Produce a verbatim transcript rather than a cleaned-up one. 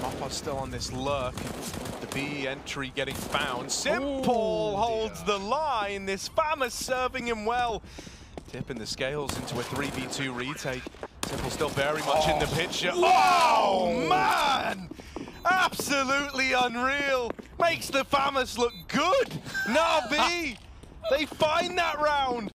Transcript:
Arma still on this lurk. The B entry getting found. S one M P L E holds the line. This Famous serving him well. Tipping the scales into a three v two retake. S one M P L E still very much oh. in the picture. Whoa. Oh, man! Absolutely unreal. Makes the Famous look good. Navi, they find that round.